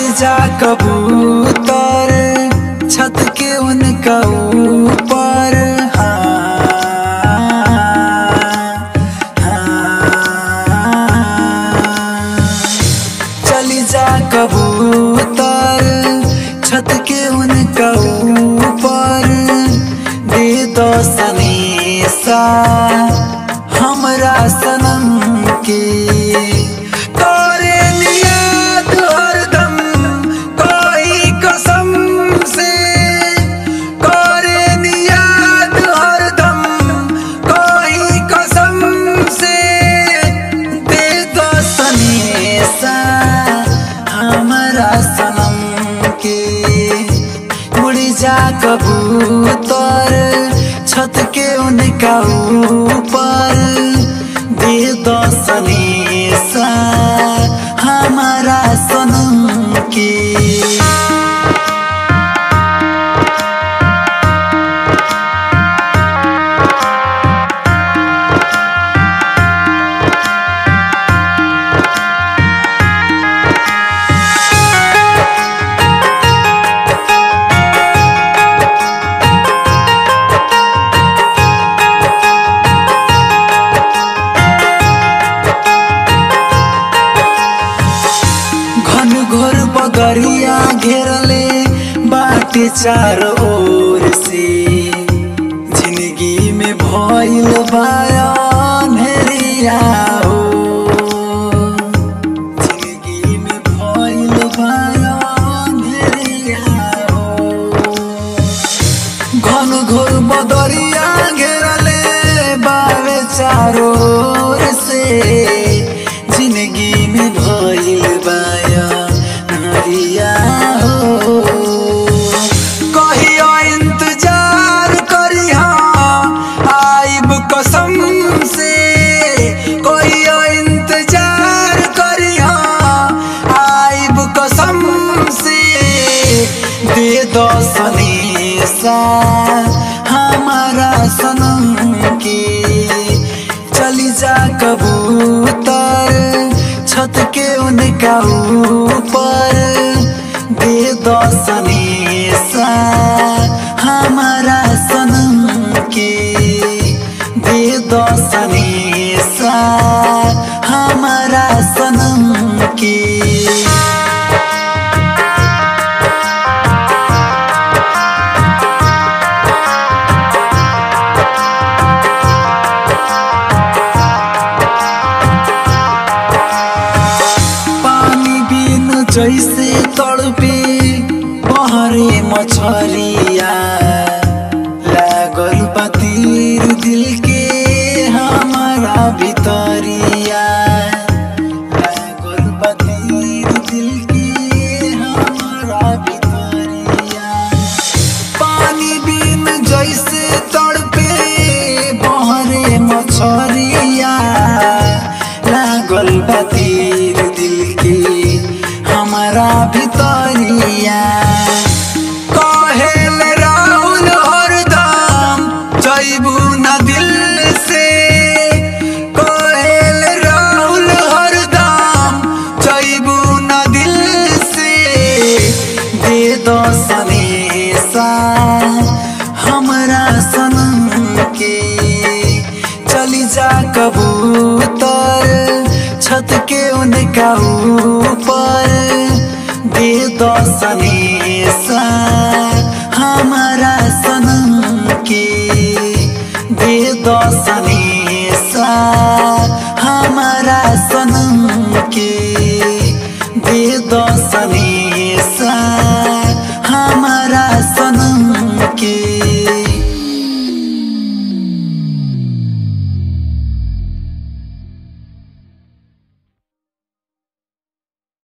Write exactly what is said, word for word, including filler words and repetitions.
जा कबूतर छत के उनका ऊपर। हाँ, हाँ। चली जा कबूतर छत के उनका ऊपर, दे दो सनेसा हमरा सनम के। जा कबूतर छत के उनका ऊपर, दे दो सनेसा हमारा सनम के। घोर बगरिया घेरले बाटे चारों ओर से, जिंदगी में भइल बा अंधेरिया हो, जिंदगी में भइल बा अंधेरिया हो। घन घोर बगरिया घेरले बावे चारों ओर से, जिंदगी में भइल बा हो। कहियो इंतजार करिहा आइब कसम से, कहियो इंतजार करिहा आइब कसम से। दे दो सनेसा हमारा सनम के। चली जा कबूतर छत के उनका ऊपर, दे दो सनेसा हमारा सनम के। दे दो सनेसा हमारा सनम के। जैसे तड़पे बहरे मछरिया, लागल बा तीर दिल के हमारा भितरिया, लागल बा तीर दिल के हमारा भितरिया। पानी बिन जैसे तड़पे बहरे मछरिया, लागल बा तीर दिल के हमारा भितरिया। कहेल राहुल हरदम जइबू न दिल से, कहेल राहुल हरदम जइबू न दिल से। दे दो सनेसा हमरा सनम के। चली जा कबूतर छत के उनका ऊपर, दे दो सनेसा हमारा सनम के। दे दो सनेसा